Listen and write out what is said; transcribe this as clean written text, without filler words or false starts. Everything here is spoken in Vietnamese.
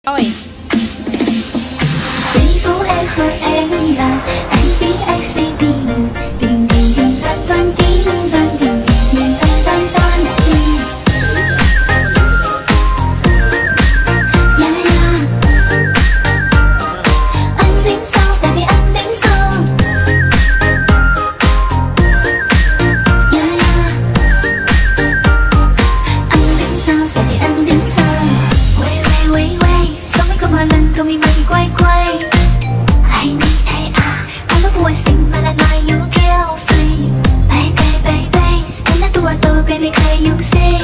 Rồi. Giây phút em hỏi em là anh biết anh sẽ tìm tìm tan tan tim tan tìm tìm tan tan tim. Yeah yeah. Anh tính sao sẽ vì anh tính sao. Yeah yeah. Anh tính sao sẽ vì anh tính sao. Wait sao mấy câu mà lần câu mi mày quay quay. I need AI, I love wasting my life like you guilty. Baby, and I do baby, can you say?